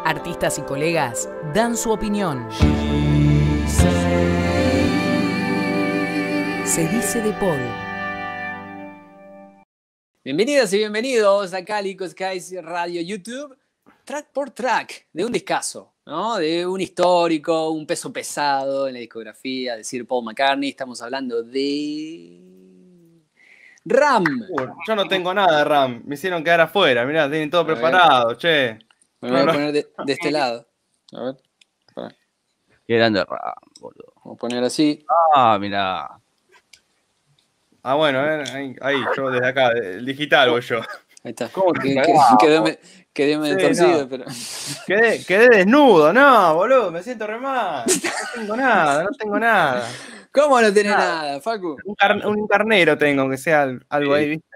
Artistas y colegas dan su opinión. Se dice de Paul. Bienvenidas y bienvenidos a Calico Skies Radio YouTube, track por track, de un discazo, ¿no? De un histórico, un peso pesado en la discografía de Sir Paul McCartney. Estamos hablando de Ram. Yo no tengo nada de Ram, me hicieron quedar afuera, mirá, tienen todo preparado, che. Me voy a poner de este lado. A ver, pará. Qué grande Ram, boludo. Vamos a poner así. Ah, mirá. Ah, bueno, ahí, yo desde acá, el digital voy yo. Ahí está. ¿Cómo Quedé medio Sí, torcido, no. pero... Quedé desnudo, no, boludo, me siento re mal. No tengo nada. ¿Cómo no tenés nada, Facu? Un carnero tengo, que sea algo ahí, ¿viste?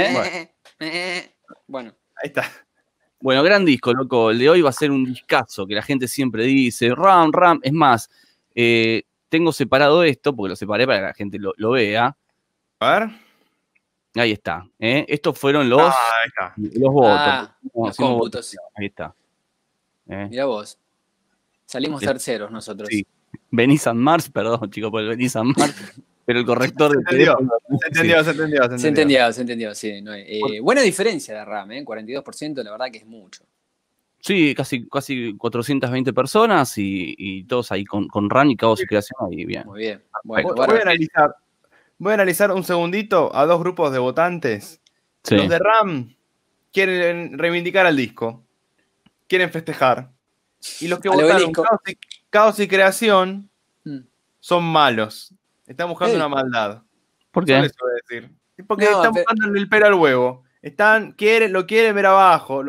Bueno. Ahí está. Bueno, gran disco, loco. El de hoy va a ser un discazo que la gente siempre dice. Ram. Es más, tengo separado esto, porque lo separé para que la gente lo vea. A ver. Ahí está. Estos fueron los Ahí está. votos. Los Hicimos cómputos. votación. Ahí está. Mirá vos. Salimos terceros nosotros. Sí. Benny San Mars, perdón, chicos, por el Benny San Mars. Pero el corrector de teléfono. Se entendió. Se entendió, sí. No, buena diferencia de RAM, 42%, la verdad que es mucho. Sí, casi 420 personas y todos ahí con Ram y Caos y Creación ahí, bien. Muy bien. Bueno, Voy a analizar un segundito a dos grupos de votantes. Sí. Los de Ram quieren reivindicar al disco, quieren festejar. Y los que votaron Caos y Creación son malos. Están buscando una maldad. ¿Por qué? Solo eso voy a decir. Porque están buscando el pelo al huevo. Lo quieren ver abajo.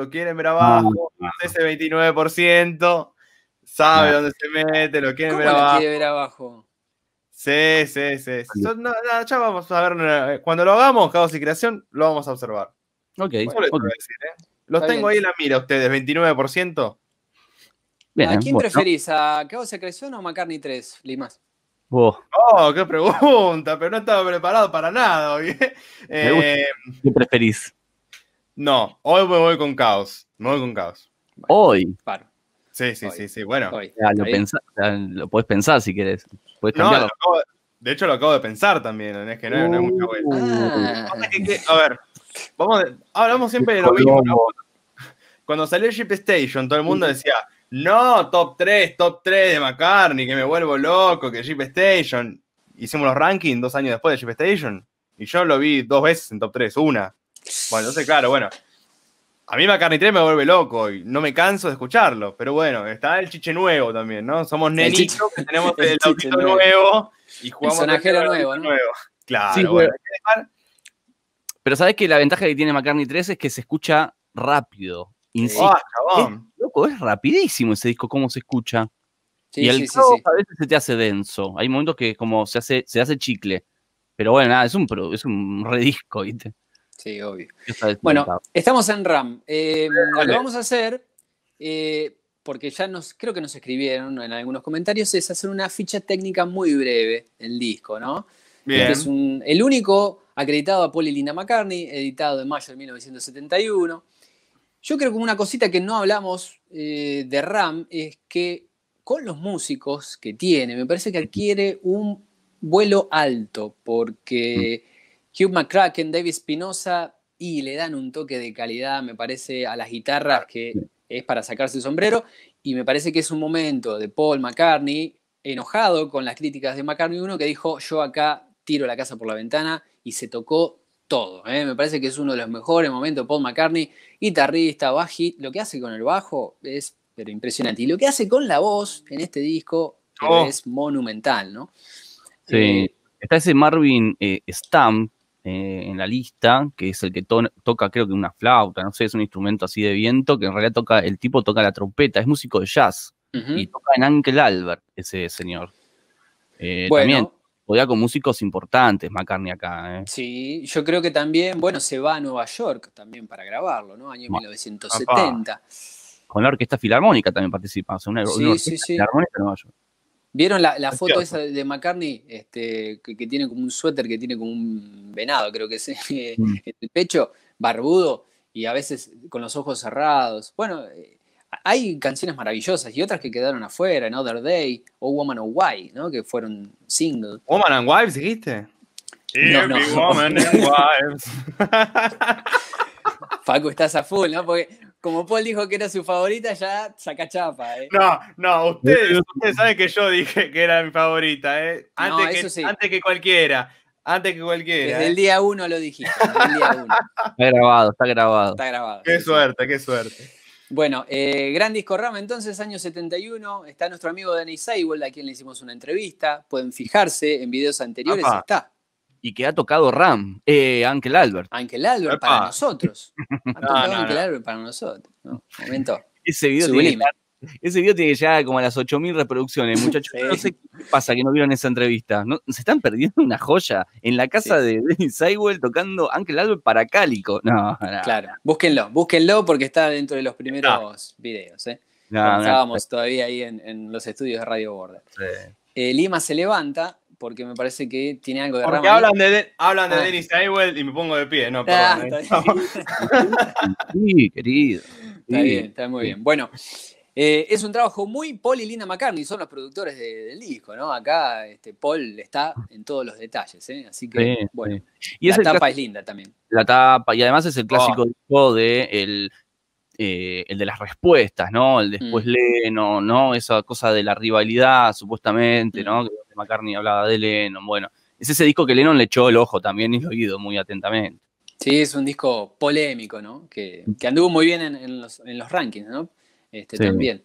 Ese 29% sabe dónde se mete, lo quieren ver abajo. ¿Cómo lo quiere ver abajo? Sí. Ya vamos a ver. Cuando lo hagamos, Caos y Creación, lo vamos a observar. Ok. Solo eso voy a decir, Los tengo ahí en la mira ustedes, 29%. Bien, ¿A quién preferís? ¿A Caos y Creación o a McCartney 3, Limas? Oh, qué pregunta, pero no estaba preparado para nada hoy. ¿Qué preferís? No, hoy me voy con Caos. Hoy. Paro. Sí, bueno. Hoy. Lo podés pensar si querés. Podés cambiarlo. De hecho lo acabo de pensar también, es que no es mucha vuelta. A ver, hablamos siempre de lo mismo, ¿no? Cuando salió Ship Station, todo el mundo decía, no, top 3 de McCartney, que me vuelvo loco, que Ship Station. Hicimos los rankings 2 años después de Ship Station, y yo lo vi 2 veces en top 3, una. Bueno, entonces, claro, a mí McCartney 3 me vuelve loco y no me canso de escucharlo, pero bueno, está el chiche nuevo también, ¿no? Somos nenitos que tenemos el autito nuevo y jugamos el sonajero nuevo, ¿no? Claro, sí, bueno. Pero sabés que la ventaja que tiene McCartney 3 es que se escucha rápido. Chabón. Loco, es rapidísimo ese disco, cómo se escucha. Sí, y el sí. a veces se te hace denso. Hay momentos que como se hace chicle. Pero bueno, nada, es un redisco, ¿viste? Sí, obvio. Bueno, estamos en RAM. Lo que vamos a hacer, porque ya creo que nos escribieron en algunos comentarios, es hacer una ficha técnica muy breve del disco, ¿no? Bien. Este es el único acreditado a Paul y Linda McCartney, editado en mayo de 1971. Yo creo que una cosita que no hablamos de RAM es que con los músicos que tiene, me parece que adquiere un vuelo alto, porque Hugh McCracken, David Spinoza, y le dan un toque de calidad, me parece, a las guitarras que es para sacarse el sombrero, y me parece que es un momento de Paul McCartney enojado con las críticas de McCartney 1 que dijo, yo acá tiro la casa por la ventana, y se tocó todo. Me parece que es uno de los mejores momentos de Paul McCartney, guitarrista, bajista, lo que hace con el bajo es pero impresionante, y lo que hace con la voz en este disco es monumental, ¿no? Sí, está ese Marvin Stamp en la lista, que es el que toca creo que una flauta, no sé, es un instrumento así de viento, que en realidad el tipo toca la trompeta, es músico de jazz, y toca en Uncle Albert, ese señor. También podía con músicos importantes, McCartney acá. Sí, yo creo que también, se va a Nueva York también para grabarlo, ¿no? Año 1970. Con la Orquesta Filarmónica también participa, o sea, una orquesta filarmónica de Nueva York. ¿Vieron la foto esa de McCartney? Que tiene como un suéter que tiene como un venado, creo que es, en el pecho, barbudo, y a veces con los ojos cerrados. Bueno, hay canciones maravillosas y otras que quedaron afuera, Another Day o Woman or Why, ¿no? Que fueron single. ¿Woman and Wives dijiste? No, no. Every Woman and Wives. Facu, estás a full, ¿no? Porque como Paul dijo que era su favorita, ya saca chapa, ¿eh? No, ustedes saben que yo dije que era mi favorita, ¿eh? Antes que cualquiera. Desde el día 1 lo dijiste. Desde el día 1. Está grabado. Está grabado. Qué suerte. Bueno, gran disco Ram, entonces, año 71. Está nuestro amigo Danny Seibold, a quien le hicimos una entrevista. Pueden fijarse, en videos anteriores está. Y que ha tocado Ram, Uncle Albert. Uncle Albert para nosotros. Ha tocado Uncle Albert para nosotros. No, momento. Ese video tiene que llegar como a las 8.000 reproducciones, muchachos. Sí. No sé qué pasa que no vieron esa entrevista. ¿No? Se están perdiendo una joya en la casa de Danny Seibold tocando Uncle Albert para Cálico. No. Claro, búsquenlo porque está dentro de los primeros videos. Estábamos todavía ahí en los estudios de Radio Border. Sí. Lima se levanta porque me parece que tiene algo de Porque hablan de Danny Seibold y me pongo de pie. No, perdón. Sí, querido. Está bien, está muy bien. Bueno, es un trabajo muy Paul y Linda McCartney, son los productores del disco, ¿no? Acá Paul está en todos los detalles, así que, bueno. Y la tapa es linda también. La tapa, y además es el clásico disco de el de las respuestas, ¿no? El después Lennon, ¿no? Esa cosa de la rivalidad, supuestamente, ¿no? Que McCartney hablaba de Lennon, bueno. Es ese disco que Lennon le echó el ojo también y lo oído muy atentamente. Sí, es un disco polémico, ¿no? Que anduvo muy bien en los rankings, ¿no? Sí. También.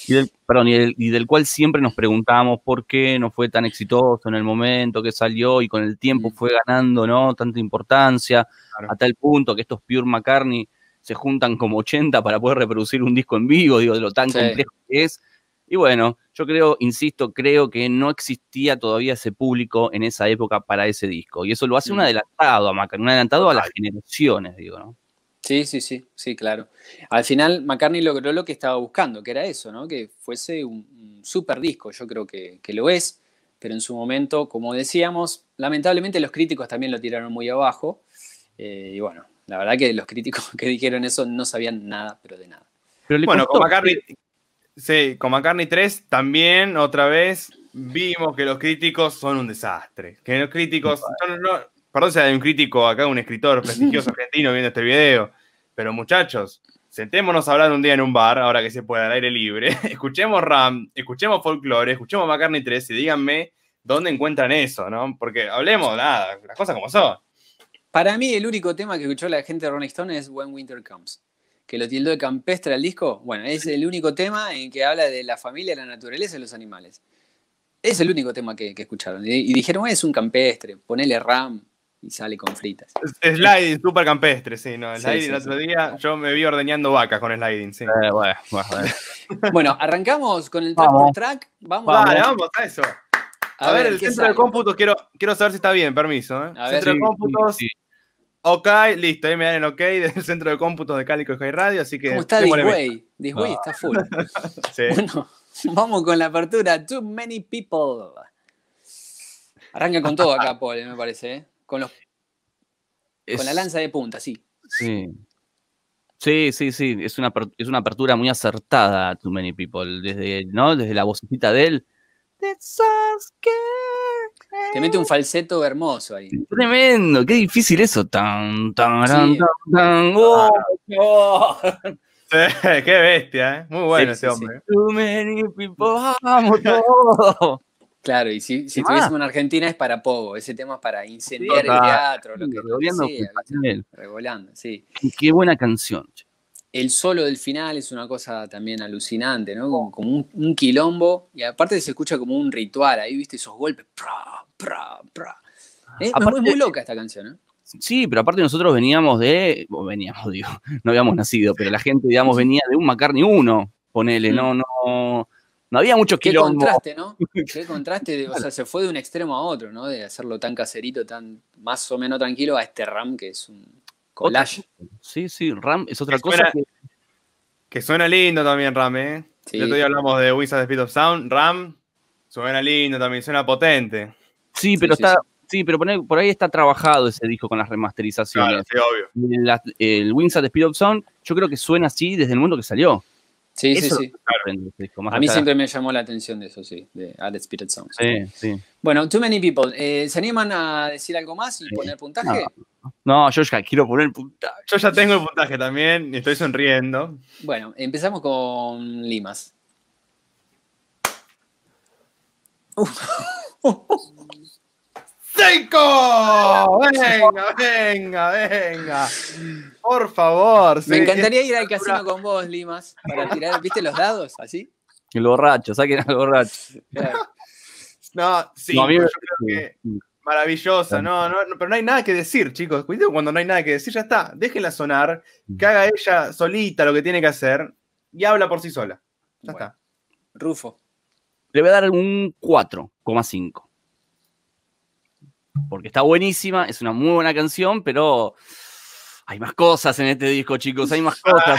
Y del cual siempre nos preguntábamos por qué no fue tan exitoso en el momento que salió y con el tiempo fue ganando, ¿no? Tanta importancia, a tal punto que estos Pure McCartney se juntan como 80 para poder reproducir un disco en vivo, digo, de lo tan complejo que es. Y bueno, yo creo que no existía todavía ese público en esa época para ese disco. Y eso lo hace un adelantado a McCartney, un adelantado a las generaciones, digo, ¿no? Sí, claro. Al final McCartney logró lo que estaba buscando, que era eso, ¿no? Que fuese un super disco. Yo creo que lo es, pero en su momento, como decíamos, lamentablemente los críticos también lo tiraron muy abajo. Y bueno, la verdad que los críticos que dijeron eso no sabían nada, pero de nada. Pero bueno, con McCartney 3 también, otra vez, vimos que los críticos son un desastre. Que los críticos... Perdón si hay un crítico acá, un escritor prestigioso argentino viendo este video, pero muchachos, sentémonos a hablar un día en un bar, ahora que se puede, al aire libre, escuchemos Ram, escuchemos Folklore, escuchemos McCartney 3 y díganme dónde encuentran eso, ¿no? Porque hablemos, las cosas como son. Para mí el único tema que escuchó la gente de Rolling Stone es When Winter Comes, que lo tildó de campestre al disco. Bueno, es el único tema en que habla de la familia, la naturaleza y los animales. Es el único tema que escucharon. Y dijeron, es un campestre, ponele Ram. Y sale con fritas. Sliding, súper campestre, sí, ¿no? Sliding el otro día, yo me vi ordeñando vacas con Sliding, sí. Bueno, arrancamos con el track por track. Vamos a eso. A ver, el centro de cómputos, quiero saber si está bien, permiso. Centro de cómputos. Sí. Ok, listo, ahí me dan el ok del centro de cómputos de Cálico y High Radio, así que... ¿Cómo está Disway? Disway está full. Sí. Bueno, vamos con la apertura. Too Many People. Arranca con todo acá, Paul, me parece, Con la lanza de punta, sí. Sí. Es una apertura muy acertada, Too Many People. Desde la vocecita de él. Te mete un falseto hermoso ahí. Tremendo, qué difícil eso. Sí, qué bestia, Muy bueno ese hombre. Too Many People, vamos todo. Claro, y si tuviésemos en Argentina es para Pogo, ese tema es para incendiar el teatro, lo que sea, revolando, sí. Qué buena canción. El solo del final es una cosa también alucinante, ¿no? Como un quilombo, y aparte se escucha como un ritual, ahí viste esos golpes, Es muy loca esta canción, ¿eh? Sí, pero aparte nosotros no habíamos nacido, pero la gente, digamos, venía de un McCartney 1, ponele, no había mucho quilombo. Qué contraste, ¿no? Qué contraste, o sea, se fue de un extremo a otro, ¿no? De hacerlo tan caserito, tan más o menos tranquilo, a este Ram que es un collage. Sí, Ram es otra cosa. Que suena lindo también, Ram, ¿eh? Sí. El otro día hablamos de Wings at the Speed of Sound. Ram suena lindo también, suena potente. Sí, pero pero por ahí está trabajado ese disco con las remasterizaciones. Claro, sí, obvio. El Wings at the Speed of Sound, yo creo que suena así desde el momento que salió. Sí, Eso sí, sí. sorprende, ese disco, más A mí allá siempre me llamó la atención de eso, sí, de Alex Spirit Songs. Sí, sí. Bueno, Too Many People. ¿Se animan a decir algo más y poner puntaje? No, yo ya quiero poner puntaje. Yo ya tengo el puntaje también y estoy sonriendo. Bueno, empezamos con Limas. ¡Cinco! Venga. Por favor. Me encantaría ir al casino con vos, Limas, para tirar, ¿viste los dados? ¿Así? El borracho, saquen al borracho. Claro. No, sí, No, a mí yo me- creo que maravillosa. No, pero no hay nada que decir, chicos. Cuidado cuando no hay nada que decir, ya está. Déjenla sonar, que haga ella solita lo que tiene que hacer y habla por sí sola. Ya Bueno. está. Rufo. Le voy a dar un 4,5. Porque está buenísima, es una muy buena canción, pero hay más cosas en este disco, chicos, hay más cosas.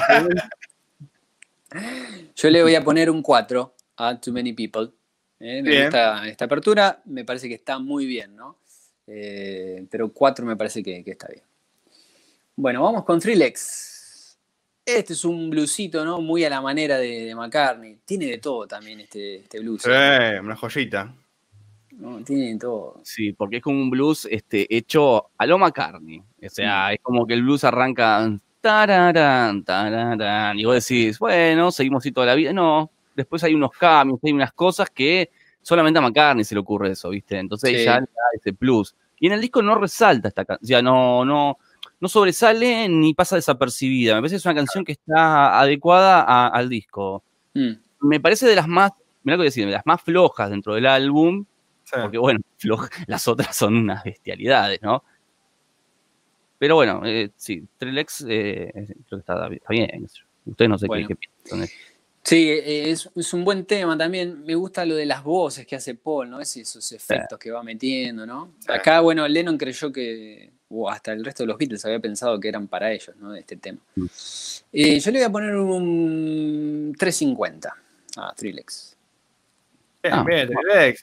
Yo le voy a poner un 4 a Too Many People. Me Bien. gusta esta apertura, me parece que está muy bien, ¿no? Pero 4 me parece que está bien. Bueno, vamos con Thrillex. Este es un bluesito, ¿no? Muy a la manera de McCartney. Tiene de todo también este blues. Sí, una joyita. ¿No? Tiene de todo. Sí, porque es como un blues hecho a lo McCartney. O sea, es como que el blues arranca tararán, tararán, y vos decís, bueno, seguimos así toda la vida. No, después hay unos cambios, hay unas cosas que solamente a McCartney se le ocurre eso, ¿viste? Entonces Sí. ya le da ese plus. Y en el disco no resalta esta canción, o sea, no sobresale ni pasa desapercibida. Me parece que es una canción que está adecuada al disco. Mm. Me parece de las más, mirá lo que decir, de las más flojas dentro del álbum. Sí. Porque, bueno, las otras son unas bestialidades, ¿no? Pero bueno, sí, Thrillex creo que está bien. Ustedes no sé Bueno. qué piensan de eso. Sí, es un buen tema también. Me gusta lo de las voces que hace Paul, ¿no? Esos efectos que va metiendo, ¿no? Sí. Acá, bueno, Lennon creyó que, o hasta el resto de los Beatles había pensado que eran para ellos, ¿no? Este tema. Yo le voy a poner un 3.50 a Thrillex. Bien, Thrillex,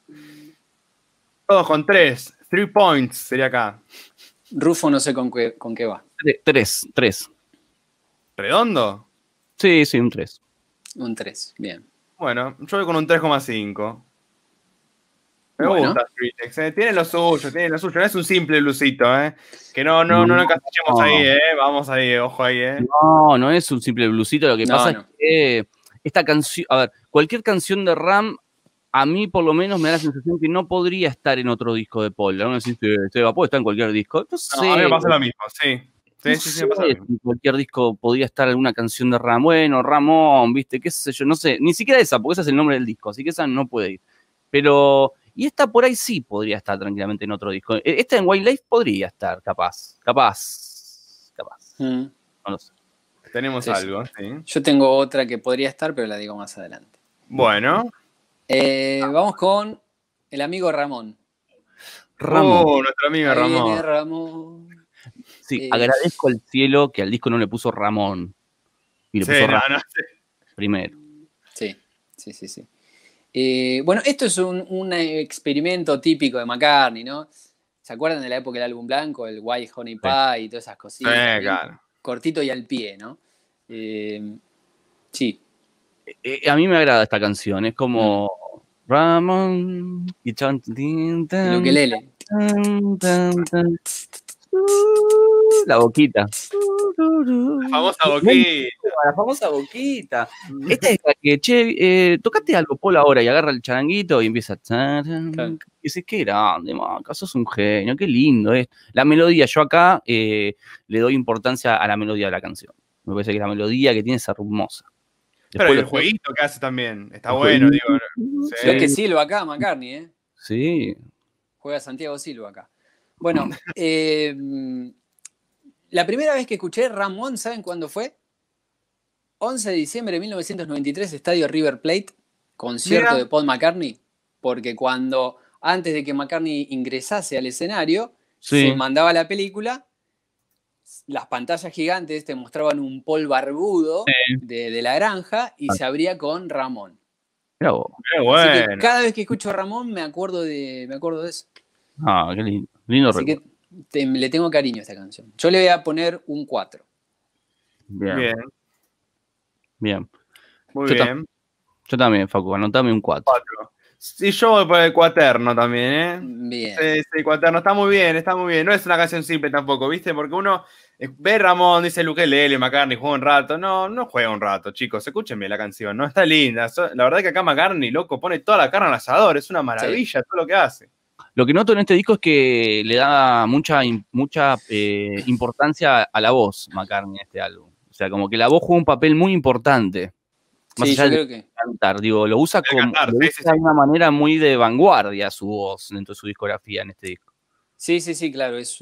Todos con 3. 3 points sería acá. Rufo no sé con qué va. 3. ¿Redondo? Sí, un 3. Un 3, bien. Bueno, yo voy con un 3,5. Me Bueno. gusta Thrillex, tiene lo suyo. No es un simple bluesito, Que no encasillemos ahí, Vamos ahí, ojo ahí, No es un simple bluesito. Lo que pasa es que esta canción, a ver, cualquier canción de Ram, a mí por lo menos me da la sensación que no podría estar en otro disco de Paul. No sé si puede estar en cualquier disco. No sé. A mí me pasa lo mismo, sí. Sí, me pasa lo mismo. En cualquier disco podría estar alguna canción de Ram. Bueno, Ramón, viste, qué sé yo, no sé. Ni siquiera esa, porque ese es el nombre del disco, así que esa no puede ir. Pero, y esta por ahí sí podría estar tranquilamente en otro disco. Esta en Wildlife podría estar, capaz. No lo sé. Tenemos Sí, algo, sí. Yo tengo otra que podría estar, pero la digo más adelante. Bueno. Vamos con el amigo Ramón. Nuestro amigo Ahí Ramón. viene Ramón. Sí, agradezco al cielo que al disco no le puso Ramón. Y le puso Ramón primero. Sí. Bueno, esto es un experimento típico de McCartney, ¿no? ¿Se acuerdan de la época del álbum blanco? El White Honey Pie y todas esas cositas. Sí, claro. Cortito y al pie, ¿no? Sí. A mí me agrada esta canción. Es como Ramón y El ukelele. La boquita. La famosa boquita. Esta es la que, che, tocate algo, Paul, ahora, y agarra el charanguito y empieza. Y dices, qué grande, Maca, sos un genio, qué lindo es. La melodía, yo acá le doy importancia a la melodía de la canción. Me parece que la melodía que tiene es hermosa. Pero el jueguito que hace también está bueno, digo. Creo que Silva acá, McCartney, ¿eh? Sí. Juega Santiago Silva acá. Bueno, la primera vez que escuché Ramón, ¿saben cuándo fue? 11 de diciembre de 1993, Estadio River Plate, concierto de Paul McCartney, porque antes de que McCartney ingresase al escenario, se mandaba la película, las pantallas gigantes te mostraban un Paul barbudo de la granja y se abría con Ramón. Qué bueno. Así que cada vez que escucho a Ramón me acuerdo de eso. Ah, qué lindo. Lindo Así recuerdo. que le tengo cariño a esta canción. Yo le voy a poner un 4. Bien. Muy Yo bien. Yo también, Facu, anotame un 4. 4. Sí, yo voy por el Cuaterno también, ¿eh? Bien. Sí, Cuaterno, está muy bien, está muy bien. No es una canción simple tampoco, ¿viste? Porque uno ve Ramón, dice el ukelele, McCartney, juega un rato. No, no juega un rato, chicos, escúchenme la canción, ¿no? Está linda. La verdad que acá McCartney, loco, pone toda la carne al asador, es una maravilla todo lo que hace. Lo que noto en este disco es que le da mucha importancia a la voz, McCartney, en este álbum. O sea, como que la voz juega un papel muy importante. Más Sí, allá yo de creo que. cantar, digo, lo usa Cantar, lo sí, usa de una manera muy de vanguardia su voz dentro de su discografía en este disco. Sí, claro. Es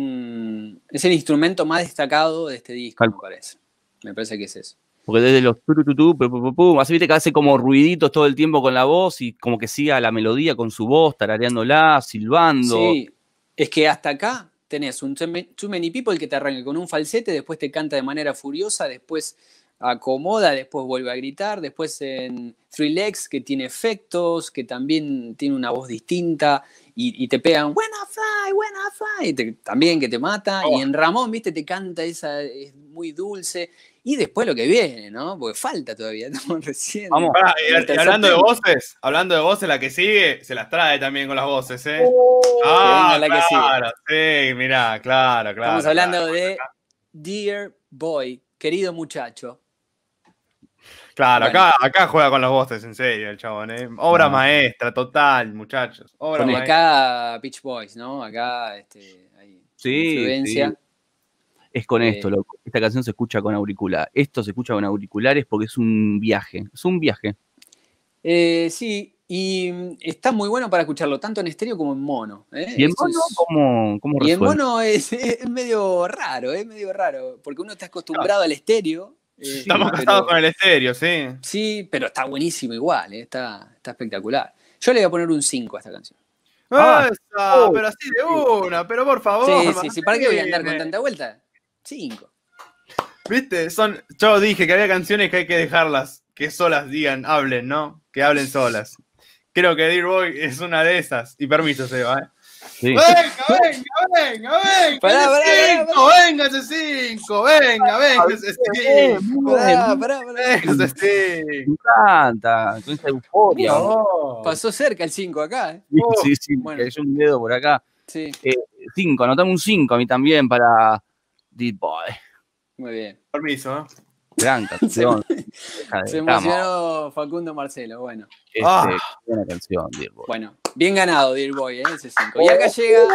el instrumento más destacado de este disco, me parece. Me parece que es eso. Porque desde los así viste que hace como ruiditos todo el tiempo con la voz y como que siga la melodía con su voz, tarareándola, silbando. Sí, es que hasta acá tenés un Too Many People que te arranca con un falsete, después te canta de manera furiosa, después acomoda, después vuelve a gritar, después en Three Legs que tiene efectos, que también tiene una voz distinta y te pegan When I fly, también que te mata, y en Ramón, viste, te canta esa, es muy dulce, y después lo que viene, ¿no? Porque falta todavía, estamos recién. Vamos. Y hablando de voces, la que sigue se las trae también con las voces, ¿eh? Venga la que sigue. Claro, sí, mirá, claro. Estamos hablando de Dear Boy, querido muchacho. Claro, Bueno. acá juega con las voces, en serio, el chabón, ¿eh? Obra maestra, total, muchachos. Obra maestra. Acá Beach Boys, ¿no? Acá hay Sí, influencia. sí. Es con esto, loco. Esta canción se escucha con auricular. Esto se escucha con auriculares porque es un viaje. Es un viaje. Sí, y está muy bueno para escucharlo, tanto en estéreo como en mono. ¿Y en mono cómo resuelve? Y en mono es medio raro, porque uno está acostumbrado al estéreo. Estamos casados con el estéreo, sí. Sí, pero está buenísimo igual, está espectacular. Yo le voy a poner un 5 a esta canción. Pero así de una, pero por favor. Sí, ¿para qué voy a andar con tanta vuelta? 5. ¿Viste? Yo dije que había canciones que hay que dejarlas, que solas hablen, ¿no? Que hablen solas. Creo que Dear Boy es una de esas. Y permiso, Seba, ¿eh? Sí. Venga. Venga ese 5. Venga ese 5. Me encanta. Con esa euforia. Pasó cerca el 5 acá, ¿eh? Sí. Bueno. Hay un dedo por acá. Sí. 5, anotame un 5 a mí también para Dear Boy. Muy bien. Permiso, ¿eh? Gran canción. Se emocionó Facundo Marcelo, bueno. Buena canción, Dear Boy. Bueno, bien ganado, Dear Boy, ese 5. Y acá llega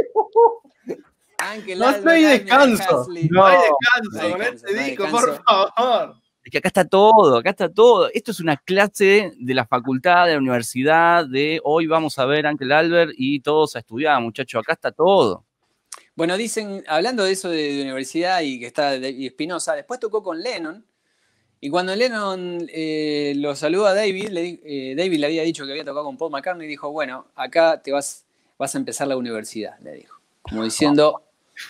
Ángel Albert. No hay descanso. No hay descanso con este disco, por favor. Es que acá está todo. Esto es una clase de la facultad, de la universidad, de hoy vamos a ver Ángel Albert y todos a estudiar, muchachos. Acá está todo. Bueno, dicen, hablando de eso de universidad y que está Espinosa, después tocó con Lennon. Y cuando Lennon lo saludó a David, David le había dicho que había tocado con Paul McCartney y dijo, bueno, acá te vas a empezar la universidad, le dijo. Como diciendo,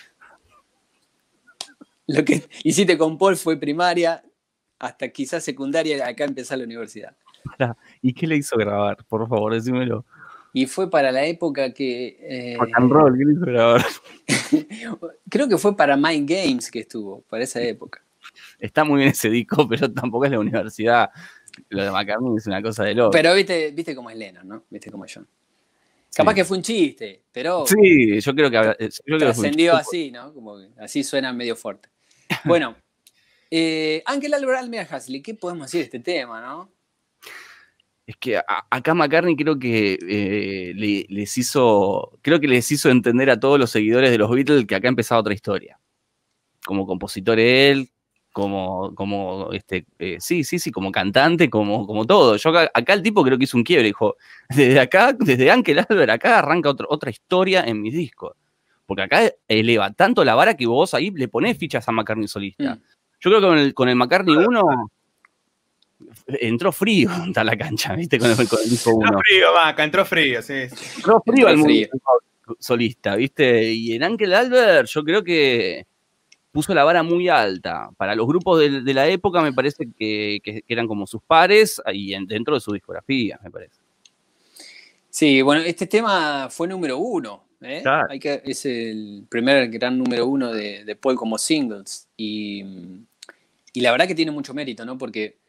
lo que hiciste con Paul fue primaria, hasta quizás secundaria, acá empezar la universidad. ¿Y qué le hizo grabar? Por favor, decímelo. Y fue para la época que... Rock and roll, ¿qué le hizo grabar? Creo que fue para Mind Games que estuvo, para esa época. Está muy bien ese disco, pero tampoco es la universidad. Lo de McCartney es una cosa de loco. Pero viste cómo es Lennon, ¿no? Viste cómo es John. Capaz que fue un chiste, pero... Sí, yo creo que... trascendió así, ¿no? Como que así suena medio fuerte. Bueno, Ángel Albert Almira Huxley, ¿qué podemos decir de este tema, no? Es que acá McCartney creo que les hizo entender a todos los seguidores de los Beatles que acá empezaba otra historia. Como compositor él, como cantante, como todo. Yo acá el tipo creo que hizo un quiebre, dijo, desde Ángel Albert, acá arranca otra historia en mis discos. Porque acá eleva tanto la vara que vos ahí le ponés fichas a McCartney solista. Yo creo que con el McCartney 1 entró frío a la cancha, ¿viste? Con el disco 1. Entró frío, Maca, entró frío, sí. Entró frío al mundo solista, ¿viste? Y en Ángel Albert yo creo que puso la vara muy alta. Para los grupos de la época me parece que eran como sus pares y dentro de su discografía, me parece. Sí, bueno, este tema fue número 1. Claro. Es el primer gran número 1 de Paul como singles. Y la verdad que tiene mucho mérito, ¿no? Porque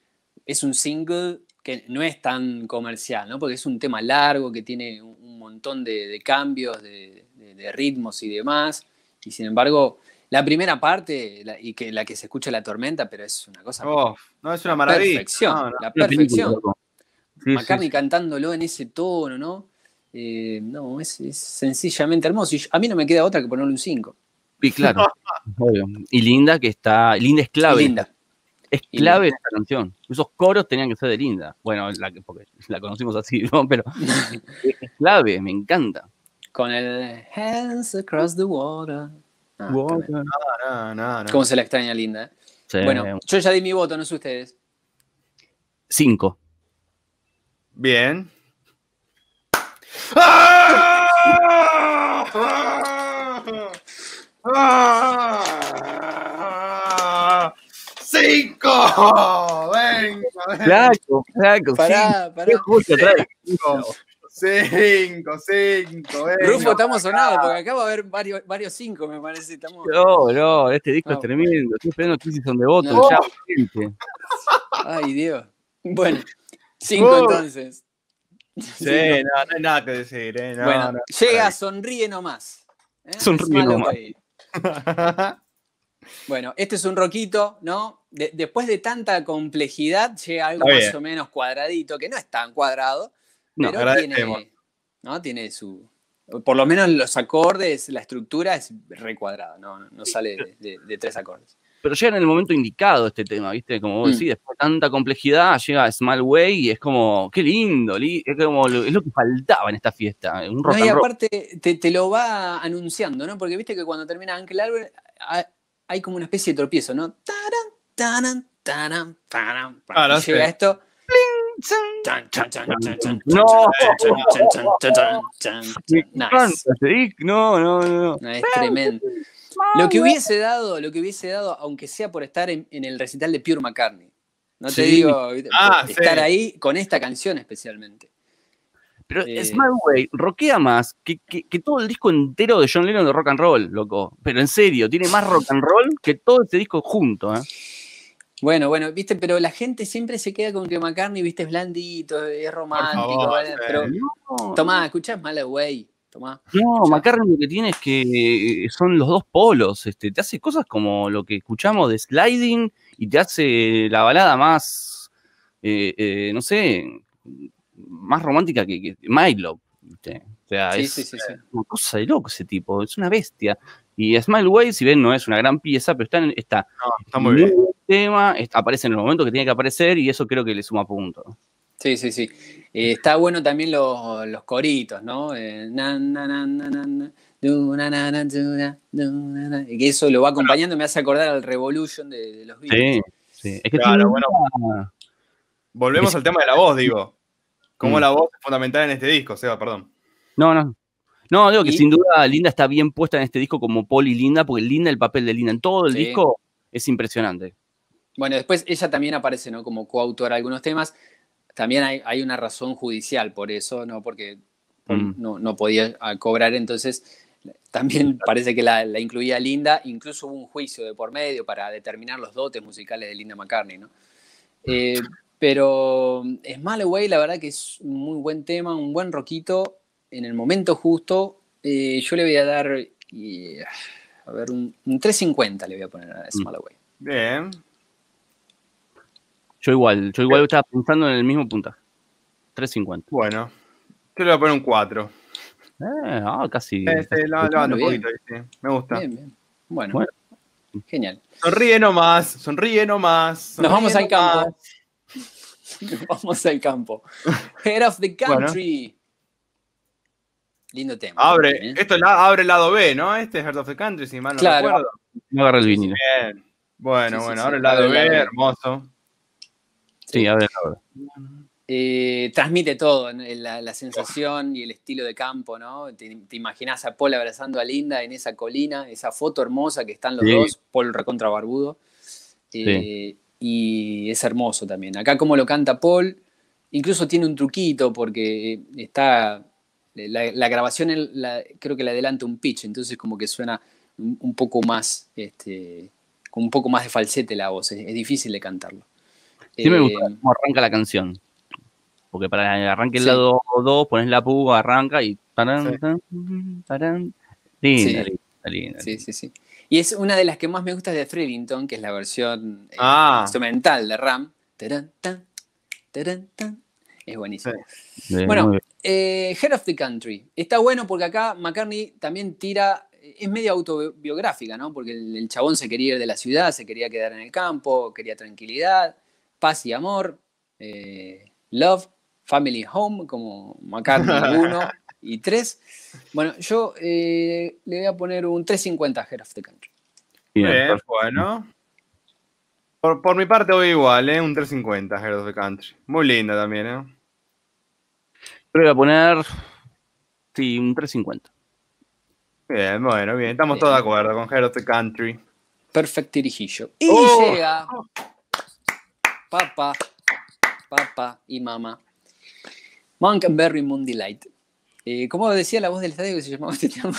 es un single que no es tan comercial, ¿no? Porque es un tema largo que tiene un montón de cambios, de ritmos y demás. Y sin embargo, la primera parte, la que se escucha la tormenta, pero es una cosa. No, es una maravilla. Perfección, No, la Una película, perfección. loco. Sí, McCartney sí. cantándolo en ese tono, ¿no? No, es sencillamente hermoso. Y a mí no me queda otra que ponerle un 5. Sí, claro. Obvio. Y Linda, Linda es clave. Linda. Es Y clave en Linda. esta canción. Esos coros tenían que ser de Linda. Bueno, porque la conocimos así, ¿no? Pero es clave, me encanta. Con el Hands Across the Water. Water. No. ¿Cómo se la extraña Linda? Sí. Bueno, yo ya di mi voto, no sé ustedes. 5. Bien. ¡Cinco! Venga. Flaco, Pará. Cinco. Rufo, estamos sonados, porque acá va a haber varios 5, me parece. Estamos... No, este disco es No. tremendo. Estoy esperando Crisis on the Bottom No. ya, gente. Ay, Dios. Bueno, 5 entonces. Sí, no hay nada que decir, ¿eh? Bueno, No. llega Sonríe Nomás. Sonríe Smile Nomás. Away. Bueno, este es un rockito, ¿no? Después de tanta complejidad, llega algo Está más bien. o menos cuadradito, que no es tan cuadrado, No, pero agradecemos. tiene su... Por lo menos los acordes, la estructura es recuadrada, no sale de 3 acordes. Pero llega en el momento indicado este tema, ¿viste? Como vos decís, después de tanta complejidad, llega Small Way y es como, qué lindo, es lo que faltaba en esta fiesta, un rock No, y and roll. aparte te lo va anunciando, ¿no? Porque viste que cuando termina Uncle Albert hay como una especie de tropiezo, ¿no? Taran, Claro, y llega sí. esto. No. Me Nice. encanta este disco. No. Es tremendo. Lo que hubiese dado, aunque sea por estar en el recital de Pure McCartney. No te Sí. digo, ¿viste? Por estar Sí. ahí con esta canción especialmente. Pero Small Way rockea más que todo el disco entero de John Lennon de rock and roll, loco. Pero en serio, tiene más rock and roll que todo este disco junto, ¿eh? Bueno, viste, pero la gente siempre se queda con que McCartney, viste, es blandito, es romántico, favor, ¿vale? Pero No, tomá, escuchás Smile Away, tomá. no, escuchá. McCartney lo que tiene es que son los dos polos. Te hace cosas como lo que escuchamos de Sliding y te hace la balada más, no sé, más romántica que My Love, ¿viste? O sea, Sí, es sí. una cosa de loco ese tipo, es una bestia. Y Smile Way, si ven, no es una gran pieza, pero está Está muy bien. buen tema, aparece en el momento que tiene que aparecer y eso creo que le suma puntos. Sí. Está bueno también los coritos, ¿no? Na, na, na, na, na, na, du, na, na, na, du, na, du, na, na. Y que eso lo va acompañando, me hace acordar al Revolution de los Beatles. Sí. Es que Claro, tiene bueno. Volvemos al tema de la voz, digo. Cómo Mm. la voz es fundamental en este disco, Seba, perdón. No, digo que Y- sin duda Linda está bien puesta en este disco como Paul y Linda, porque Linda, el papel de Linda en todo el Sí. disco es impresionante. Bueno, después ella también aparece, ¿no? Como coautora de algunos temas. También hay una razón judicial por eso, ¿no? Porque Paul no podía cobrar, entonces también parece que la incluía Linda. Incluso hubo un juicio de por medio para determinar los dotes musicales de Linda McCartney, ¿no? Pero Smile Away, la verdad que es un muy buen tema, un buen rockito en el momento justo. Yo le voy a dar, a ver, un 3.50 le voy a poner a Smile Away. Bien. Yo igual estaba pensando en el mismo puntaje. 3.50. Bueno. Yo le voy a poner un 4. Casi. Levanta un bien. poquito, sí. Me gusta. Bien. Bueno, Bueno. genial. Sonríe nomás. Nos vamos al campo. Vamos al campo. Head of the Country. Lindo tema. Abre el lado B, ¿no? Este es Heart of the Country, si mal no Claro. recuerdo. No agarra el vinilo. Bien. Bueno, Sí, abre el lado B, hermoso. Sí, abre el lado B. Transmite todo, ¿no? la sensación y el estilo de campo, ¿no? Te imaginás a Paul abrazando a Linda en esa colina, esa foto hermosa que están los dos, Paul recontra barbudo. Y es hermoso también. Acá como lo canta Paul, incluso tiene un truquito porque está la grabación, creo que le adelanta un pitch, entonces como que suena un poco más, con un poco más de falsete la voz, es difícil de cantarlo. Sí me gusta cómo arranca la canción. Porque para que arranque el lado 2, pones la púa, arranca y... Linda. Sí. Y es una de las que más me gusta de Thrillington, que es la versión instrumental de Ram. Tarán, tan, tarán, tan. Es buenísimo. Sí. Bueno, Head of the Country. Está bueno porque acá McCartney también tira, es medio autobiográfica, ¿no? Porque el chabón se quería ir de la ciudad, se quería quedar en el campo, quería tranquilidad, paz y amor, love, family, home, como McCartney 1 y 3. Bueno, yo le voy a poner un 350 Head of the Country. Bien, bueno. Por mi parte voy igual, un 350 Head of the Country. Muy linda también, Yo le voy a poner, sí, un 350. Bien, bueno, bien. Estamos todos de acuerdo con Head of the Country. Perfecto dirijillo. Y llega papá y mamá. Monkberry Moon Delight. ¿Cómo decía la voz del estadio que se llamaba este tema?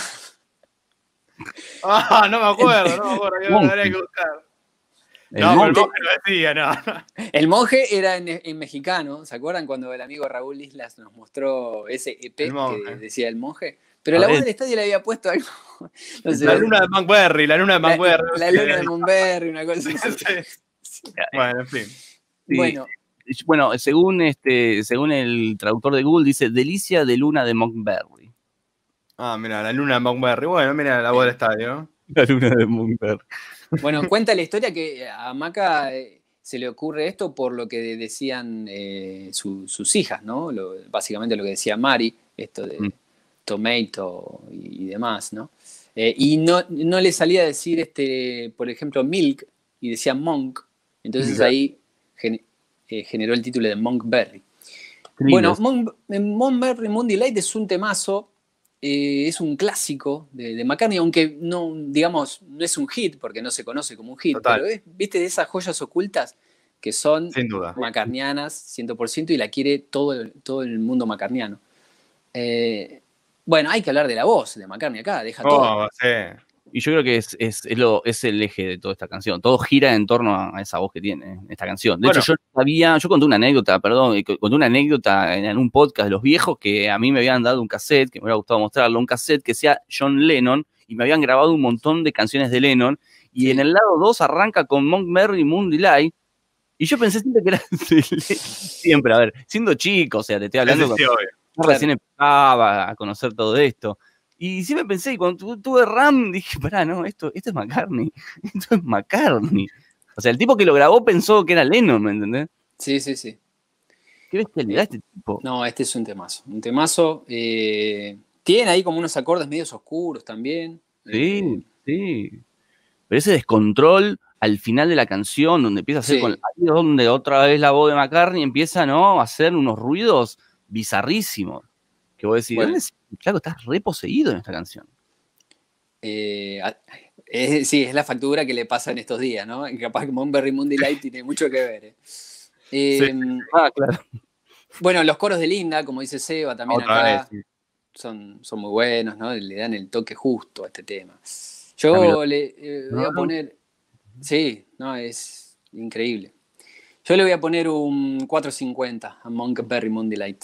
No me acuerdo. Yo lo tendría que buscar. El monje lo decía, no. El monje era en mexicano. ¿Se acuerdan cuando el amigo Raúl Islas nos mostró ese EP que decía el monje? Pero la voz del estadio le había puesto algo. No sé, la luna de Monkberry. La luna de Monkberry, una cosa así. Bueno, en fin. Sí. Bueno, según el traductor de Google, dice delicia de luna de Monkberry. Mira, la luna de Monkberry. Bueno, mira la voz del estadio. La luna de Monkberry. Bueno, cuenta la historia que a Maca se le ocurre esto por lo que decían sus hijas, ¿no? Básicamente lo que decía Mari, esto de tomato y demás, ¿no? Y no le salía a decir, por ejemplo, milk, y decía monk. Entonces ahí generó el título de Monkberry. Bueno, Monkberry Moon Delight es un temazo. Es un clásico de McCartney, aunque no, digamos, no es un hit, porque no se conoce como un hit, pero viste de esas joyas ocultas que son McCartnianas 100% y la quiere todo el mundo McCartniano. Bueno, hay que hablar de la voz de McCartney acá, deja todo. Sí. Y yo creo que es el eje de toda esta canción. Todo gira en torno a esa voz que tiene esta canción. De hecho, yo conté una anécdota, en un podcast de los viejos que a mí me habían dado un cassette, que me hubiera gustado mostrarlo, un cassette que sea John Lennon, y me habían grabado un montón de canciones de Lennon, y en el lado 2 arranca con Monkberry Moon Delight, y yo pensé siempre que era siempre, a ver, siendo chico, o sea, te estoy hablando recién empezaba a conocer todo esto. Y siempre pensé, y cuando tuve RAM, dije, pará, no, esto es McCartney. Esto es McCartney. O sea, el tipo que lo grabó pensó que era Lennon, ¿me entendés? Sí. ¿Qué bestialidad este tipo? No, este es un temazo. Un temazo. Tiene ahí como unos acordes medios oscuros también. Sí. Pero ese descontrol al final de la canción, donde empieza a hacer ahí donde otra vez la voz de McCartney empieza, ¿no?, a hacer unos ruidos bizarrísimos. Que vos decís, ¿dónde claro, estás reposeído en esta canción? Sí, es la factura que le pasa en estos días, ¿no? Y capaz que Monkberry Moon Delight tiene mucho que ver. Claro. Bueno, los coros de Linda, como dice Seba, también acá son muy buenos, ¿no? Le dan el toque justo a este tema. Yo le voy a poner... Sí, no, es increíble. Yo le voy a poner un 450 a Monkberry Moon Delight.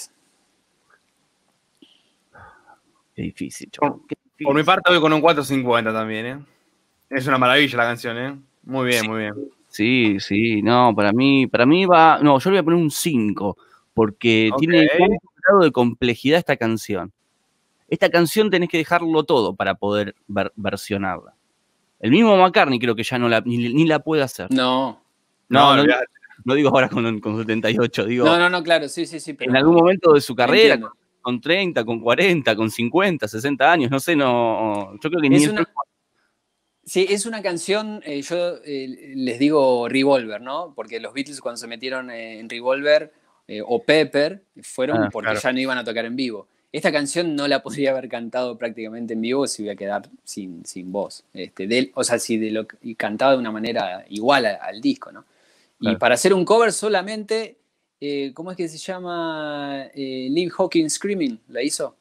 Qué difícil, Por mi parte voy con un 450 también, Es una maravilla la canción, Muy bien, muy bien. Sí, no, para mí va... No, yo le voy a poner un 5, porque tiene un grado de complejidad esta canción. Esta canción tenés que dejarlo todo para poder versionarla. El mismo McCartney creo que ya ni la puede hacer. No, digo ahora con 78, digo... No, claro, sí. Pero en algún momento de su carrera, con 30, con 40, con 50, 60 años, no sé, yo creo que Sí, es una canción, yo les digo Revolver, ¿no? Porque los Beatles cuando se metieron en Revolver o Pepper fueron porque ya no iban a tocar en vivo. Esta canción no la podría haber cantado prácticamente en vivo si iba a quedar sin voz. O sea, si cantaba de una manera igual al disco, ¿no? Y para hacer un cover solamente, ¿cómo es que se llama? Liv Hawking Screaming, ¿la hizo?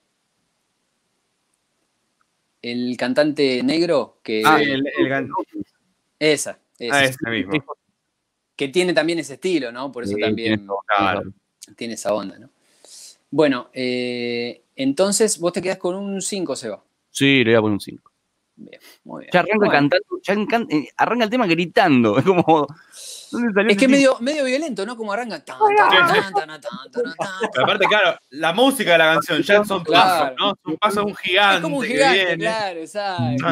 El cantante negro que... el cantante. Esa. Ese mismo. Que tiene también ese estilo, ¿no? Por eso también tiene esa onda, ¿no? Bueno, entonces vos te quedás con un 5, Seba. Sí, le voy a poner un 5. Bien, muy bien. Ya arranca cantando, arranca el tema gritando. Es como. Es que es medio violento, ¿no? Como arranca. Aparte, claro, la música de la canción ya son pasos, ¿no? Son pasos de un gigante. Es como un gigante, claro, exacto.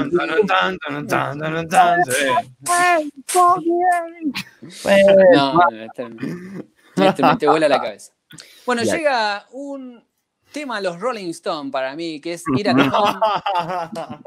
No, te vuela la cabeza. Bueno, llega un tema a los Rolling Stones para mí, que es ir a Home.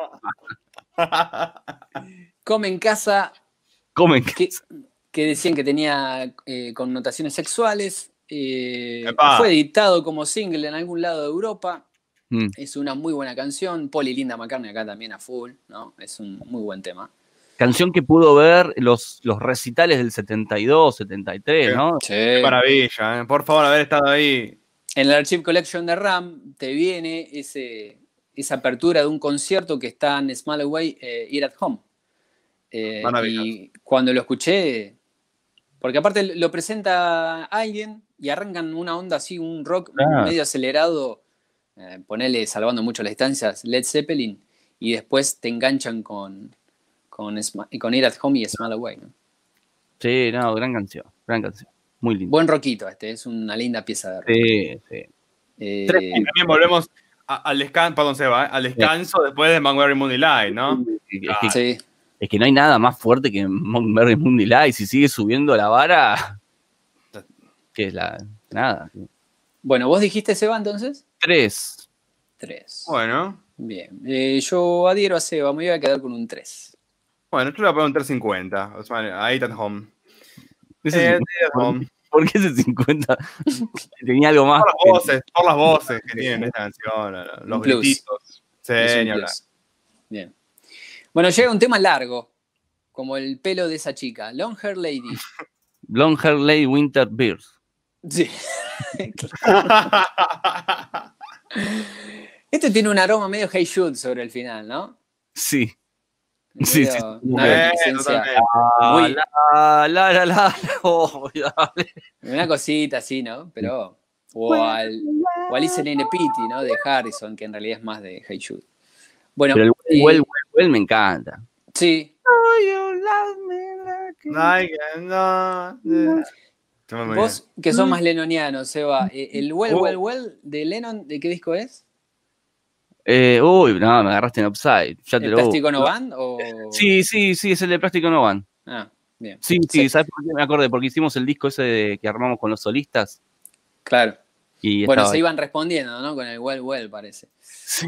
Come en casa. Que decían que tenía connotaciones sexuales. Fue editado como single en algún lado de Europa. Es una muy buena canción. Paul y Linda McCartney acá también a full, ¿no? Es un muy buen tema. Canción que pudo ver los recitales del 72, 73, ¿no? Sí. Qué maravilla, ¿eh? Por favor, haber estado ahí. En el Archive Collection de RAM te viene esa apertura de un concierto que está en Small Away, Here at Home. Y cuando lo escuché, porque aparte lo presenta alguien y arrancan una onda así, un rock medio acelerado, ponele, salvando mucho las distancias, Led Zeppelin, y después te enganchan con Here at Home y Small Away, ¿no? Sí, no, gran canción, muy lindo. Buen rockito es una linda pieza de rock. Sí. Y también volvemos al descanso, perdón, Seba, al descanso después de Montgomery Moon Delight, ¿no? Sí. Es que no hay nada más fuerte que Montgomery Moon Delight. Si sigue subiendo la vara, que es nada. Bueno, ¿vos dijiste Seba entonces? 3. Bueno. Bien. Yo adhiero a Seba, me voy a quedar con un 3. Bueno, yo le voy a poner un 350. O sea, ahí at home. ¿Por qué ese 50? Tenía algo más. Por las voces que tienen esta canción, los grititos. Sí, ni hablar. Bien. Bueno, llega un tema largo, como el pelo de esa chica. Long Hair Lady. Long Hair Lady Winter Beard. Sí. Esto tiene un aroma medio Hey Jude sobre el final, ¿no? Sí. Sí. Una cosita así, ¿no? Pero. O al Listen in the Pity, ¿no? De Harrison, que en realidad es más de Hey Jude. Bueno, pero el well me encanta. Sí. Vos, que sos más lenoniano, Seba, ¿el Well de Lennon, de qué disco es? No, me agarraste en Upside. Ya te ¿El Plástico No Van? O... Sí, es el de Plástico No Van. Ah, bien. Sí, ¿sabes por qué me acordé? Porque hicimos el disco ese que armamos con los solistas. Claro. Y bueno, se iban respondiendo, ¿no? Con el Well, parece. Sí.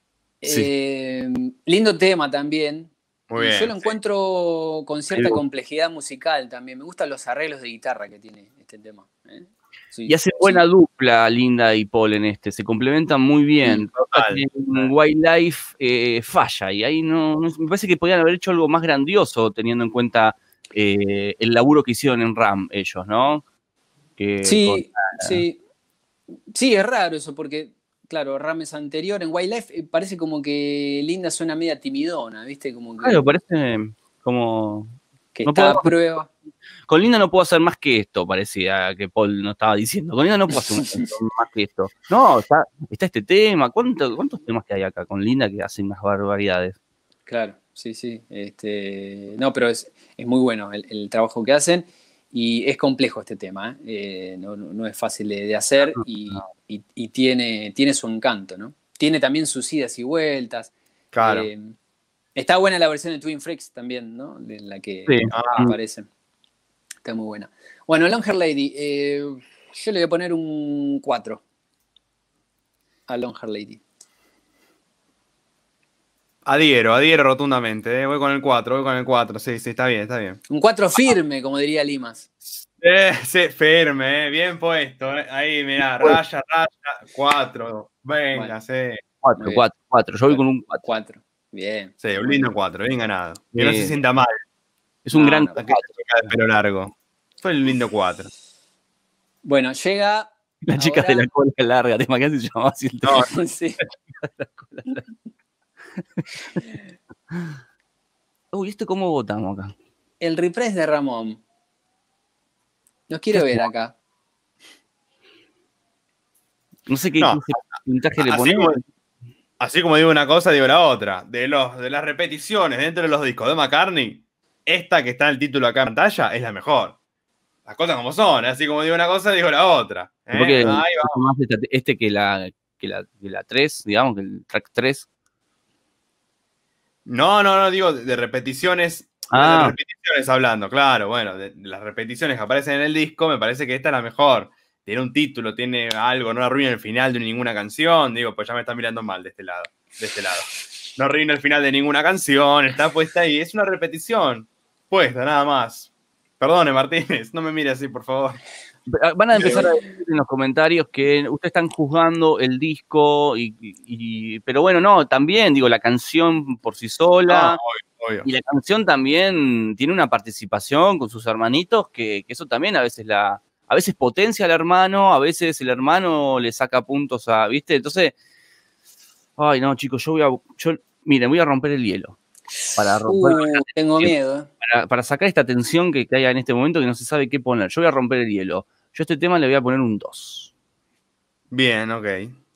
Lindo tema también. Muy bien, yo lo encuentro con cierta complejidad musical también. Me gustan los arreglos de guitarra que tiene este tema. Y hace buena dupla Linda y Paul en este. Se complementan muy bien. Wildlife falla. Y ahí no, me parece que podían haber hecho algo más grandioso teniendo en cuenta el laburo que hicieron en RAM ellos, ¿no? Sí, es raro eso porque... Claro, RAM es anterior. En Wildlife parece como que Linda suena media timidona, ¿viste? Como que, claro, parece como... que no está a prueba. Con Linda no puedo hacer más que esto, parecía que Paul nos estaba diciendo. Con Linda no puedo hacer más que esto. No, está este tema. ¿Cuántos temas que hay acá con Linda que hacen unas barbaridades? Claro, sí. No, pero es muy bueno el trabajo que hacen. Y es complejo este tema, no es fácil de hacer y tiene su encanto, ¿no? Tiene también sus idas y vueltas. Claro. Está buena la versión de Twin Freaks también, ¿no? De la que aparece. Está muy buena. Bueno, Long Hair Lady, yo le voy a poner un 4 a Long Hair Lady. Adhiero rotundamente, voy con el 4, sí, está bien. Un 4 firme, como diría Limas. Sí, firme, bien puesto, ahí, mirá, raya, 4, venga, bueno, sí. 4, yo voy con un 4. Bien. Sí, un lindo 4, bien ganado. Que no se sienta mal. Es un gran 4. De pelo largo. Fue el lindo 4. Bueno, llega... La chica de la cola larga, ¿te imaginas si se llamaba así el tema? No, sí. Uy, ¿esto cómo votamos acá? El Reprise de Ramón. Los quiero ver acá. No sé qué puntaje le Así ponemos. así como digo una cosa, digo la otra. De las repeticiones dentro de los discos de McCartney, esta que está en el título acá en pantalla es la mejor. Las cosas como son, así como digo una cosa, digo la otra. Porque Ahí va. más que la 3, digamos, que el track 3. No, digo de repeticiones. De repeticiones hablando, claro, bueno, de las repeticiones que aparecen en el disco, me parece que esta es la mejor. Tiene un título, tiene algo, no arruina el final de ninguna canción. Digo, pues ya me está mirando mal de este lado. No arruina el final de ninguna canción, está puesta ahí. Es una repetición puesta, nada más. Perdone, Martínez, no me mire así, por favor. Van a empezar a decir en los comentarios que ustedes están juzgando el disco, pero bueno, no, también, digo, la canción por sí sola. Obvio. Y la canción también tiene una participación con sus hermanitos, que eso también a veces potencia al hermano, a veces el hermano le saca puntos ¿viste? Entonces, ay no, chicos, miren, voy a romper el hielo. Tengo miedo. Para sacar esta tensión que hay en este momento que no se sabe qué poner. Yo voy a romper el hielo. Yo a este tema le voy a poner un 2. Bien, ok.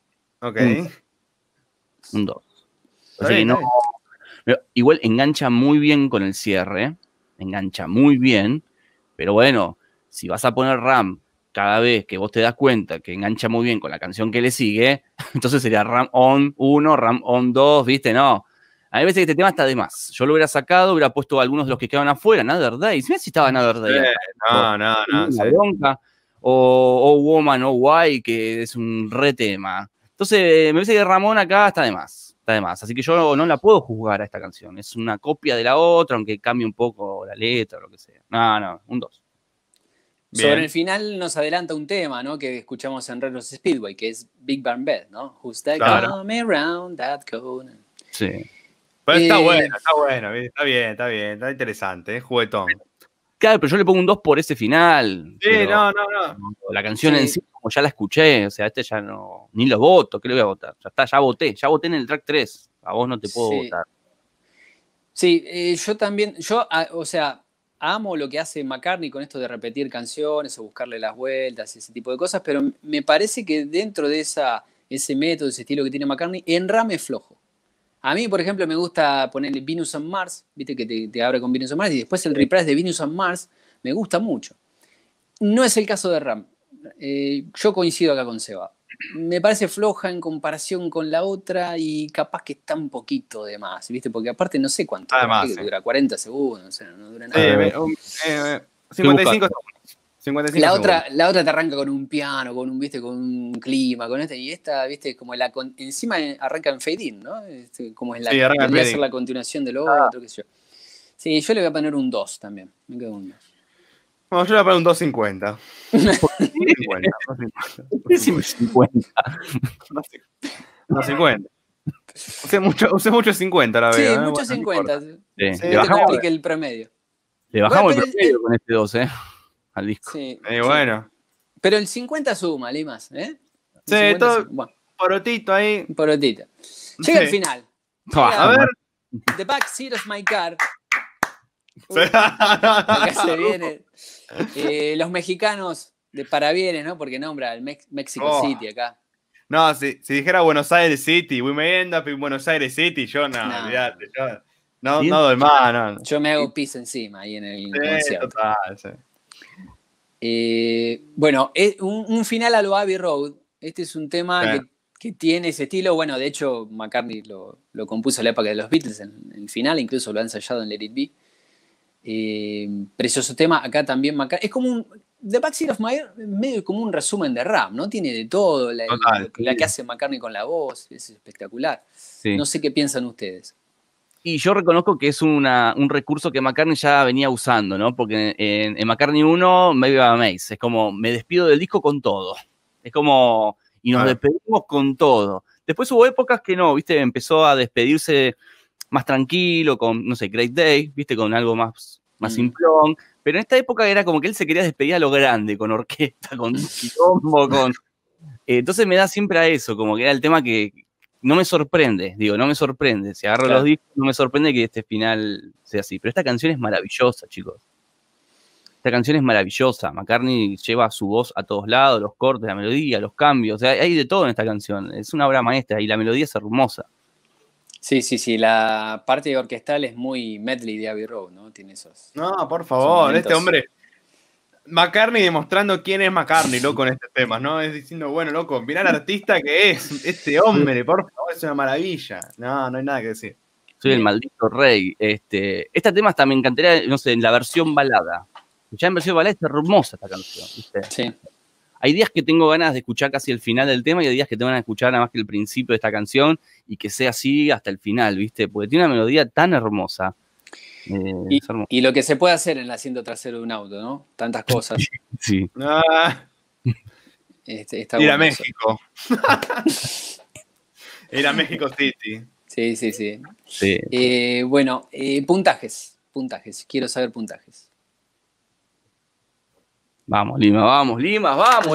Un 2. O sea que no. Igual engancha muy bien con el cierre. Engancha muy bien. Pero bueno, si vas a poner Ram cada vez que vos te das cuenta que engancha muy bien con la canción que le sigue, entonces sería Ram on 1, Ram on 2, ¿viste? No. A mí me parece que este tema está de más. Yo lo hubiera sacado, hubiera puesto algunos de los que quedaban afuera, Another Day. Si me estaba Another Day. No. Sí. Bronca. O Woman, o Why, que es un re tema. Entonces, me parece que Ramón acá está de más. Así que yo no la puedo juzgar a esta canción. Es una copia de la otra, aunque cambie un poco la letra o lo que sea. No, un 2. Sobre el final nos adelanta un tema, ¿no? Que escuchamos en Red Rose Speedway, que es Big Band Bed, ¿no? Who's that coming around that corner? Sí. Pero está bueno, está interesante, juguetón. Claro, pero yo le pongo un 2 por ese final. Sí, no. La canción en sí, como ya la escuché, o sea, ya no, ni lo voto, ¿qué le voy a votar? Ya está, ya voté en el track 3, a vos no te puedo votar. Sí, yo también, o sea, amo lo que hace McCartney con esto de repetir canciones o buscarle las vueltas y ese tipo de cosas, pero me parece que dentro de ese método, ese estilo que tiene McCartney, en Ram es flojo. A mí, por ejemplo, me gusta ponerle Venus on Mars, viste que te abre con Venus on Mars, y después el reprise de Venus on Mars me gusta mucho. No es el caso de Ram. Yo coincido acá con Seba. Me parece floja en comparación con la otra y capaz que está un poquito de más, ¿viste? Porque aparte no sé cuánto dura, 40 segundos, o sea, no dura nada. 55 segundos. La otra te arranca con un piano, con un clima, con y esta, viste, como encima arranca en fade in, ¿no? Como es podría ser la continuación de lo otro, qué sé yo. Sí, yo le voy a poner un 2 también. Me quedo un 2. Bueno, yo le voy a poner un 2.50. 2.50. Usé mucho 50, la verdad. Sí, mucho 50. Sí, le complique el promedio. Le bajamos el promedio con este 2, al disco. Sí, bueno. Pero el 50 suma, Limas, Sí, todo porotito ahí. Porotito. Llega el final. A ver. The Backseat of My Car. Acá se viene. Los mexicanos de parabienes, ¿no? Porque nombra el Mexico City acá. No, si dijera Buenos Aires City, we may end up in Buenos Aires City, yo olvidate. No doy más, no. Yo me hago pis encima ahí en el concierto. Total, sí. Bueno, un final a lo Abbey Road. Este es un tema que tiene ese estilo. Bueno, de hecho, McCartney lo compuso en la época de los Beatles, en el final, incluso lo ha ensayado en Let It Be. Precioso tema. Acá también McCartney. Es como The Backseat of My Car, medio como un resumen de Ram, ¿no? Tiene de todo. La que hace McCartney con la voz, es espectacular. Sí. No sé qué piensan ustedes. Y yo reconozco que es un recurso que McCartney ya venía usando, ¿no? Porque en McCartney 1, Maybe I'm Amazed, es como, me despido del disco con todo. Es como, y nos despedimos con todo. Después hubo épocas que no, ¿viste? Empezó a despedirse más tranquilo, con, no sé, Great Day, ¿viste? Con algo más simplón. Pero en esta época era como que él se quería despedir a lo grande, con orquesta, con quilombo, con... entonces me da siempre a eso, como que era el tema que... No me sorprende, no me sorprende. Si agarro los discos, no me sorprende que este final sea así. Pero esta canción es maravillosa, chicos. Esta canción es maravillosa. McCartney lleva su voz a todos lados, los cortes, la melodía, los cambios. O sea, hay de todo en esta canción. Es una obra maestra y la melodía es hermosa. Sí, sí, sí. La parte orquestal es muy medley de Abbey Road, ¿no? Tiene esos. No, por favor, este hombre. McCartney demostrando quién es McCartney, loco, en este tema, ¿no? Es diciendo, bueno, loco, mirá el artista que es este hombre, por favor, es una maravilla. No, no hay nada que decir. Soy el maldito rey. Esta tema hasta me encantaría, no sé, en la versión balada. Ya en versión balada es hermosa esta canción, ¿viste? Sí. Hay días que tengo ganas de escuchar casi el final del tema y hay días que tengo ganas de escuchar nada más que el principio de esta canción y que sea así hasta el final, ¿viste? Porque tiene una melodía tan hermosa. Y lo que se puede hacer en el asiento trasero de un auto, ¿no? Tantas cosas. Sí. Está ir bueno a México. Ir a México City. Sí, sí, sí. Sí. Bueno, puntajes. Quiero saber puntajes. Vamos, Lima, vamos, Lima.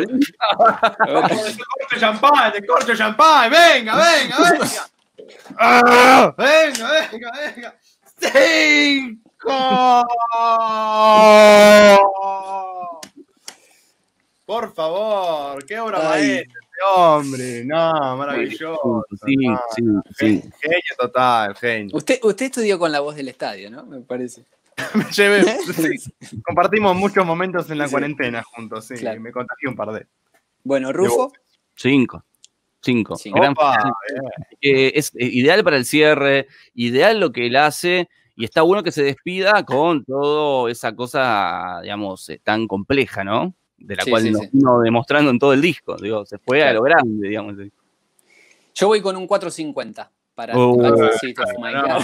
Corte champán, venga. Venga. 5. Por favor, qué obra maestra este hombre. No, maravilloso. Sí. Genio total, genio. Usted estudió con La Voz del Estadio, ¿no? Me parece. Me llevé, sí. Compartimos muchos momentos en la cuarentena juntos, sí. Claro. Me contagié un par de. Bueno, Rufo. 5. Opa, es ideal para el cierre, ideal lo que él hace, y está bueno que se despida con toda esa cosa, digamos, tan compleja, ¿no? De la cual nos vino demostrando en todo el disco. Digo, se fue a lo grande, digamos. Yo voy con un 4.50 para Backseat of My Car.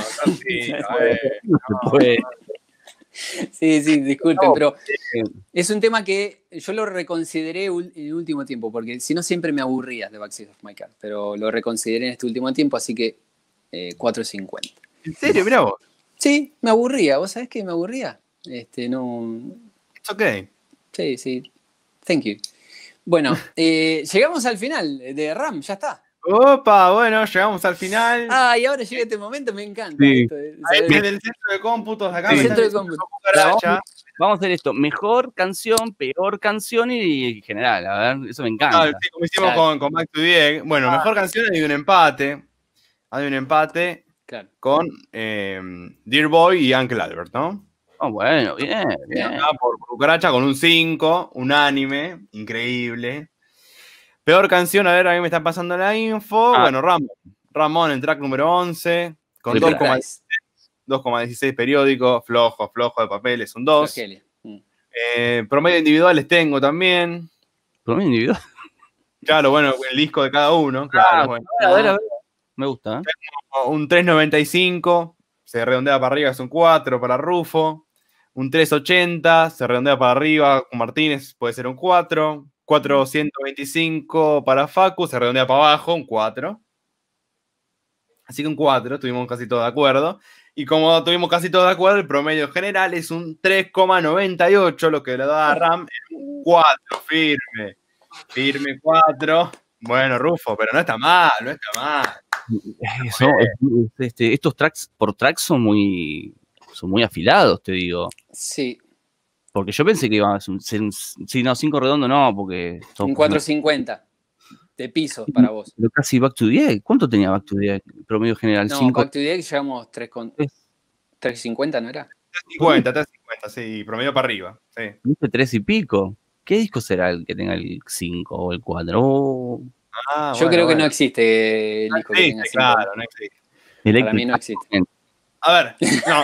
Sí, disculpen, pero es un tema que yo lo reconsideré en el último tiempo, porque si no siempre me aburría de Backseat of My Car, pero lo reconsideré en este último tiempo, así que 4.50. ¿En serio? Mirá vos. Sí, me aburría. ¿Vos sabés que me aburría? No. It's okay. Sí. Thank you. Bueno, llegamos al final de RAM, ya está. Opa, bueno, llegamos al final. Y ahora llega este momento, me encanta. Sí. Ahí viene el centro de cómputos acá. El centro de cómputos. Vamos a hacer esto, mejor canción, peor canción y en general, a ver, eso me encanta. Sí, como hicimos con Back to the Egg. Bueno, mejor canción hay un empate. Claro. Con Dear Boy y Uncle Albert, ¿no? Bueno, bien. Por Cucaracha con un 5, unánime, increíble. Peor canción, a ver, a mí me está pasando la info. Bueno, Ramón, el track número 11, con 2,16 periódico, flojo de papel, es un 2. Promedio individuales tengo también. ¿Promedio individual? Claro, bueno, el disco de cada uno. Claro, bueno. A ver. Me gusta. Un 3.95, se redondea para arriba, es un 4 para Rufo. Un 3.80, se redondea para arriba, con Martínez puede ser un 4. 425 para Facu, se redondea para abajo, un 4. Así que un 4, estuvimos casi todos de acuerdo. Y como estuvimos casi todos de acuerdo, el promedio general es un 3,98, lo que le da a RAM es un 4, firme 4. Bueno, Rufo, pero no está mal. Estos tracks por tracks son muy afilados, te digo. Sí. Porque yo pensé que iba a ser un 5 redondo, no, porque... Un 4.50 de piso para vos. Pero casi Back to the Egg. ¿Cuánto tenía Back to the Egg? Promedio general, no, 5. Back to the Egg llegamos 3.50, ¿no era? 3.50, sí, promedio para arriba. Sí. ¿Viste 3 y pico? ¿Qué disco será el que tenga el 5 o el 4? Yo creo que no existe el disco que tenga 5. Claro, no existe. Para mí no existe. A ver, no.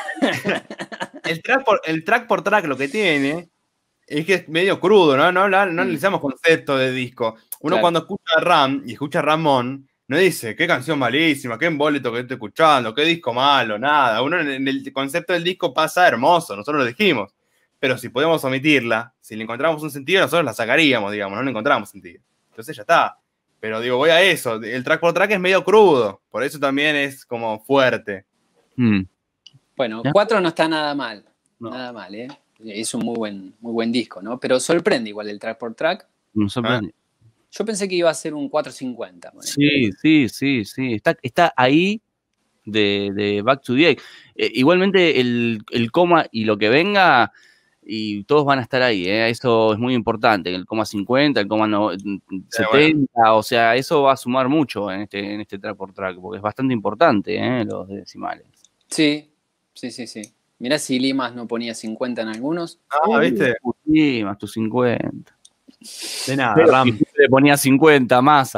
el track por track lo que tiene es que es medio crudo, ¿no? No analizamos conceptos de disco. Uno cuando escucha RAM y escucha Ramón, no dice, qué canción malísima, qué emboleto que estoy escuchando, qué disco malo, nada. Uno en el concepto del disco pasa hermoso, nosotros lo dijimos. Pero si podemos omitirla, si le encontramos un sentido, nosotros la sacaríamos, digamos, no le encontramos sentido. Entonces ya está. Pero digo, voy a eso. El track por track es medio crudo, por eso también es como fuerte. Bueno, 4 no está nada mal. No. Nada mal, ¿eh? Es un muy buen disco, ¿no? Pero sorprende igual el track por track. Me sorprende. Yo pensé que iba a ser un 4.50. Bueno. Sí. Está ahí de Back to the Egg. Igualmente el coma y lo que venga y todos van a estar ahí, eso es muy importante, el coma 50, el coma 70, o sea, eso va a sumar mucho en este track por track, porque es bastante importante, los decimales. Sí. Mirá si Limas no ponía 50 en algunos. ¿Viste? Limas, tus 50. De nada, Pero Ram. si le ponía 50 más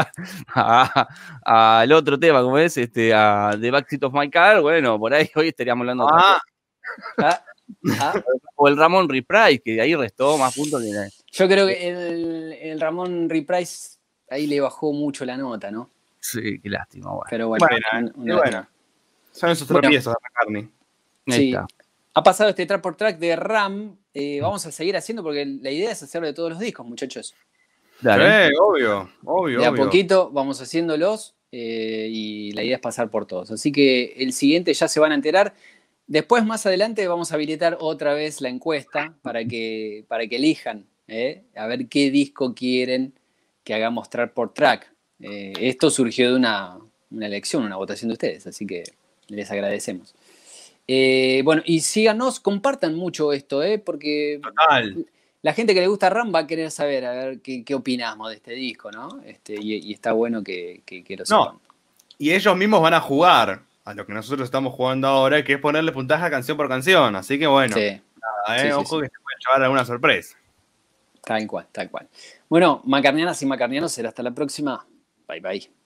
al otro tema, como es, a The Backseat of My Car, bueno, por ahí hoy estaríamos hablando de otra cosa. O el Ramón Reprise, que de ahí restó más puntos que... Yo creo que el Ramón Reprise ahí le bajó mucho la nota, ¿no? Sí, qué lástima. Bueno. Pero bueno, bueno. Son esos tropiezos de McCartney. Sí. Ha pasado este track por track de Ram. Vamos a seguir haciendo porque la idea es hacerlo de todos los discos, muchachos. Dale. Sí, obvio. De a poquito vamos haciéndolos y la idea es pasar por todos. Así que el siguiente ya se van a enterar. Después, más adelante, vamos a habilitar otra vez la encuesta para que elijan a ver qué disco quieren que hagamos track por track. Esto surgió de una elección, una votación de ustedes, así que les agradecemos. Bueno, y síganos, compartan mucho esto, porque total. La gente que le gusta Ram va a querer saber, a ver qué opinamos de este disco, ¿no? Y está bueno que lo sepan. Y ellos mismos van a jugar a lo que nosotros estamos jugando ahora, que es ponerle puntaje a canción por canción. Así que bueno, nada, ojo que se pueden llevar alguna sorpresa. Tal cual. Bueno, macarnianas y macarnianos, será hasta la próxima. Bye, bye.